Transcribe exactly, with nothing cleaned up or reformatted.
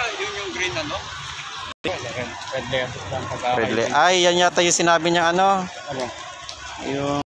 yun yung green ano? Red, red layer lang pag Red layer. Ay, yan yata yung sinabi niya ano. Ano? Yung